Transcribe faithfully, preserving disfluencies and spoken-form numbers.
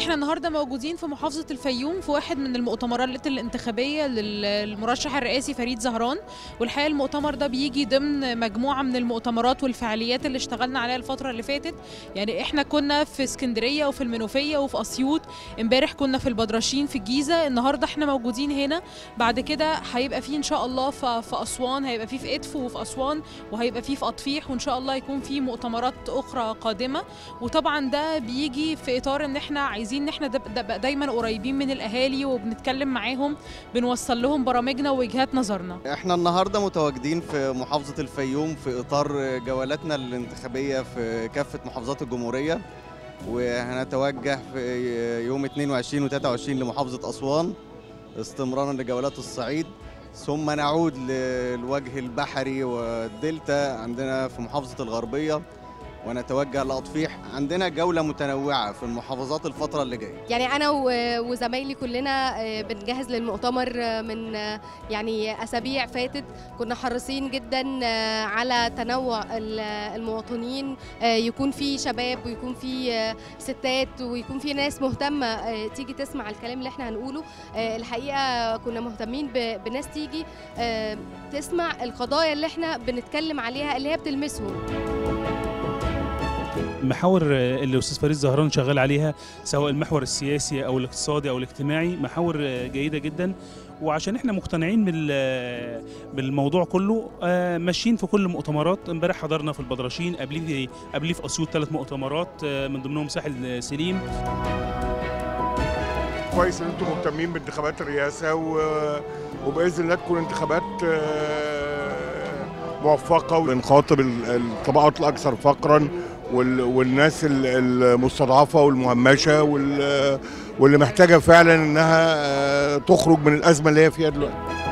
احنا النهارده موجودين في محافظة الفيوم في واحد من المؤتمرات الانتخابية للمرشح الرئاسي فريد زهران. والحقيقة المؤتمر ده بيجي ضمن مجموعة من المؤتمرات والفعاليات اللي اشتغلنا عليها الفترة اللي فاتت. يعني احنا كنا في اسكندرية وفي المنوفية وفي اسيوط، امبارح كنا في البدرشين في الجيزة، النهارده احنا موجودين هنا. بعد كده هيبقى فيه ان شاء الله في اسوان، هيبقى فيه في ادفو وفي اسوان، وهيبقى فيه في اطفيح، وان شاء الله يكون فيه مؤتمرات اخرى قادمة. وطبعا ده بيجي في اطار ان احنا عايزين ان احنا نبقى دايما قريبين من الاهالي وبنتكلم معاهم، بنوصل لهم برامجنا ووجهات نظرنا. احنا النهارده متواجدين في محافظة الفيوم في اطار جولاتنا الانتخابية في كافة محافظات الجمهورية، وهنتوجه في يوم اثنين وعشرين و ثلاثة وعشرين لمحافظة اسوان استمرارا لجولات الصعيد، ثم نعود للوجه البحري والدلتا عندنا في محافظة الغربية، ونتوجه لأطفيح. عندنا جولة متنوعة في المحافظات الفترة اللي جاية. يعني أنا وزمايلي كلنا بنجهز للمؤتمر من يعني أسابيع فاتت، كنا حريصين جدا على تنوع المواطنين، يكون في شباب ويكون في ستات ويكون في ناس مهتمة تيجي تسمع الكلام اللي احنا هنقوله. الحقيقة كنا مهتمين بناس تيجي تسمع القضايا اللي احنا بنتكلم عليها اللي هي بتلمسهم. المحاور اللي الاستاذ فريد زهران شغال عليها سواء المحور السياسي او الاقتصادي او الاجتماعي محاور جيده جدا، وعشان احنا مقتنعين بالموضوع كله ماشيين في كل مؤتمرات. امبارح حضرنا في البدرشين، قبليه قبليه في اسيوط ثلاث مؤتمرات من ضمنهم ساحل سليم. كويس ان انتم مهتمين بانتخابات الرئاسه، وباذن الله تكون انتخابات موفقه، ونخاطب الطبقات الاكثر فقرا والناس المستضعفه والمهمشه واللي محتاجه فعلا انها تخرج من الازمه اللي هي فيها دلوقتي.